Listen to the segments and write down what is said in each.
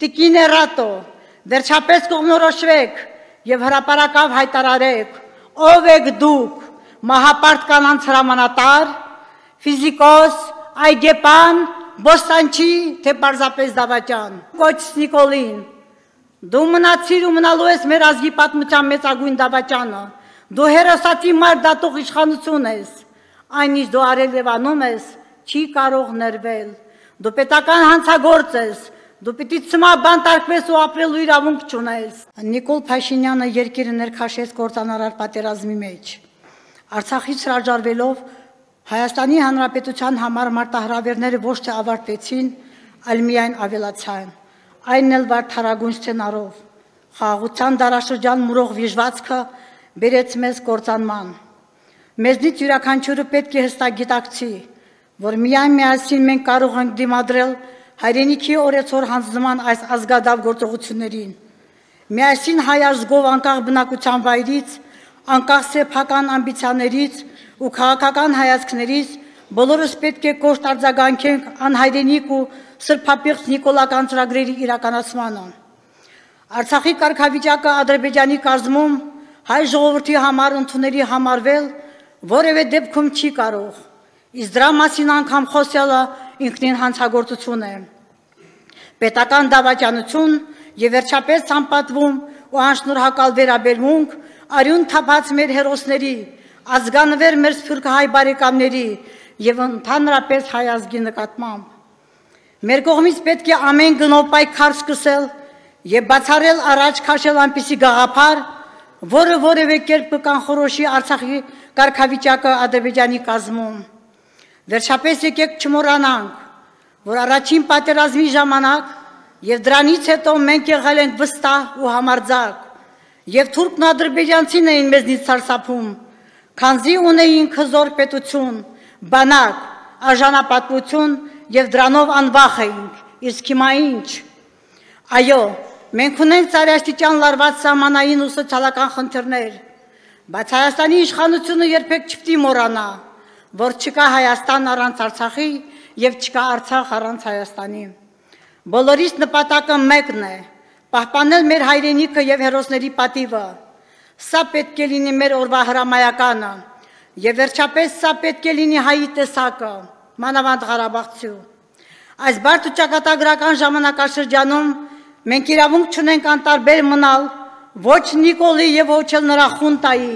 Տիկին Էրատո, վերջապես կողմնորոշվեք եւ հրապարակավ հայտարարեք, ով եք դուք, մահապարտ կանանց հրամանատար, ֆիզիկոս, այգեպան, բոստանչի, թե պարզապես դավաճան։ Կոչ Նիկոլին, դու մնացիր ու մնալու ես մեր ազգի պատմության մեծագույն դավաճանը, դու հերոսացի մարդ դատող իշխանություն ես, այն ինչ դու արել եւ անում ես, չի կարող ներվել, դու պետական հանցագործ ես, դու պիտի ցմաբանտարկվես ու ապրելու իրավունք չունես։ Նիկոլ Փաշինյանը երկիրը ներքաշեց կործանարար պատերազմի մեջ։ Արցախից հրաժարվելով Հայաստանի Հանրապետության համար մարտահրավերները ոչ թե ավարտվեցին, այլ միայն ավելացան։ Այն էլ վարդարագույն սցենարով։ Խաղաղության դարաշրջան մուրող վիժվածքը բերեց մեզ կործանման։ Մեզնից յուրաքանչյուրը պետք է հստակ գիտակցի, որ միասին մենք կարող ենք դիմադրել հայրենիքի օրեցօր հանձնման այս ազգադավ գործողություններին։ Միասին հայ ազգով անկախ բնակության վայրից, անկախ սեփական ամբիցիաներից ու քաղաքական հայացքներից բոլորս պետք է կոշտ արձագանքենք անհայրենիք ու սրբապիղծ նիկոլական ծրագրերի իրականացմանը։ Արցախի կարգավիճակը Ադրբեջանի կազմում հայ ժողովրդի համար ընդունելի համարվել որևէ դեպքում չի կարող, իսկ դրա մասին անգամ խոսելը ինքնին հանցագործություն է։ Պետական դավաճանություն եւ վերջապես ցամպատվում ու անշնորհակալ վերաբերմունք արյուն թափած մեր հերոսների, ազգանվեր մեր սփյուռքահայ բարեկամների եւ ընդհանրապես հայ ազգի նկատմամբ։ Մեր կողմից պետք է ամեն գնով պայքար սկսել եւ բացառել առաջ քաշել այնպիսի գաղափար, որը որևէ կերպ կանխորոշի Արցախի կարգավիճակը Ադրբեջանի կազմում։ Վերջապես եկեք չմոռանանք, որ առաջին պատերազմի ժամանակ եւ դրանից հետո մենք եղել ենք վստահ ու համարձակ, եւ թուրքն ադրբեջանցին էին մեզնից սարսափում, քանզի ունեին հզոր պետություն, բանակ, արժանապատվություն եւ դրանով անվախ էինք, իսկ հիմա ինչ։ Այո, մենք ունենք ծայրաստիճան լարված սահմանային ու սոցիալական խնդիրներ, բայց Հայաստանի իշխանությունը երբեք չպիտի մոռանա, որ չկա Հայաստան առանց Արցախի եւ չկա Արցախ առանց Հայաստանի։ Բոլորիս նպատակը մեկն է՝ պահպանել մեր հայրենիքը եւ հերոսների պատիվը։ Սա պետք է լինի մեր օրվա հրամայականը եւ վերջապես սա պետք է լինի հայի տեսակը, մանավանդ Ղարաբաղցու։ Այս բարդ ու ճակատագրական ժամանակաշրջանում մենք իրավունք չունենք անտարբեր մնալ ոչ Նիկոլի եւ ոչ էլ նրա խունտայի։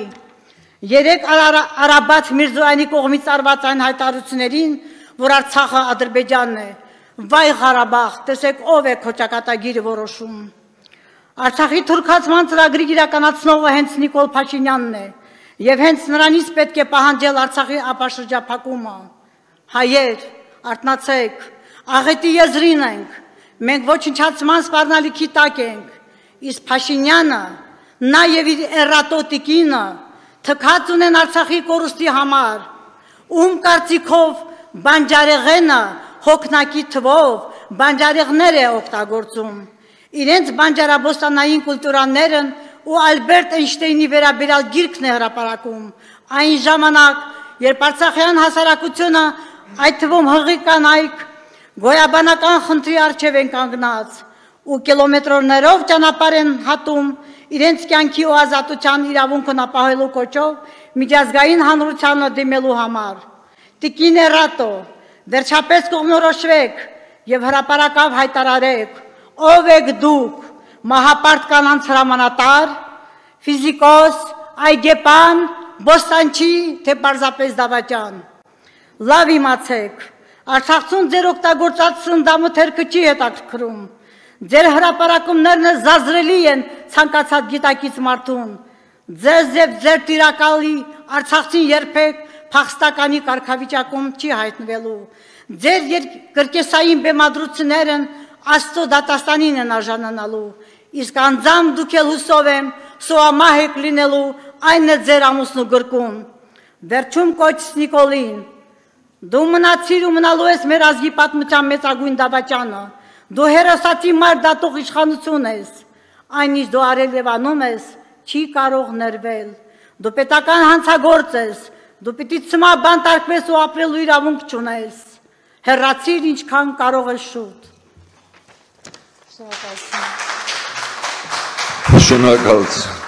Երեք Արաբաթ Միրզոյանի կողմից արված այն հայտարարություններին, որ Արցախը Ադրբեջանն է։ Վայ Ղարաբաղ, տեսեք ով է քո ճակատագիրը որոշում։ Արցախի թուրքացման ծրագրի իրականացնողը հենց Նիկոլ Փաշինյանն է եւ հենց նրանից պետք է պահանջել Արցախի ապաշրջափակումը։ Հայեր, արթնացեք, աղետի եզրին ենք, մենք ոչնչացման սպառնալիքի տակ ենք, իսկ Փաշինյանը, նա եւ իր Էրատո տիկինը թքած ունեն Արցախի կորուստի համար, ում կարծիքով բանջարեղենը հոգնակի թվով բանջարեղներ է օգտագործում, իրենց բանջարաբոստանային կուլտուրաներն ու Ալբերտ Էյնշտեյնի վերաբերյալ գիրքն է հրապարակում, այն ժամանակ, երբ արցախյան հասարակությունը, այդ թվում հղի կանայք, գոյաբանական խնդրի առջև են կանգնած ու կիլոմետրերով ճանապարհ են հատում իրենց կյանքի ու ազատության իրավունքն ապահովելու կոչով միջազգային հանրությանը դիմելու համար։ Տիկին Էրատո, վերջապես կողմնորոշվեք եւ հրապարակավ հայտարարեք, ով եք դուք, մահապարտ կանանց հրամանատար, ֆիզիկոս, այգեպան, բոստանչի, թե պարզապես դավաճան։ Լավ իմացեք, Արցախցուն ձեր օգտագործած սննդամթերքը չի հետաքրքրում, ձեր հրապարակումներն զազրելի են ցանկացած գիտակից մարդուն, ձեզ եւ ձեր տիրակալի Արցախցին երբեք փախստականի կարգավիճակում չի հայտնվելու, ձեր կրկեսային բեմադրություններն Աստծո դատաստանին են արժանանալու, իսկ անձամբ դուք էլ հուսով եմ սոամահ եք լինելու, այն է ձեր ամուսնու գրկում։ Վերջում կոչ Նիկոլին, դու մնացիր ու մնալու ես մեր ազգի պատմության մեծագույն դավաճանը, դու հերոսացի մարդ դատող իշխանություն ես, այն ինչ դու արել եւ անում ես, չի կարող ներվել, դու պետական հանցագործ ես, դու պիտի ցմաբանտարկվես ու ապրելու իրավունք չունես, հեռացիր ինչքան կարող ես շուտ։ Շնորհակալություն։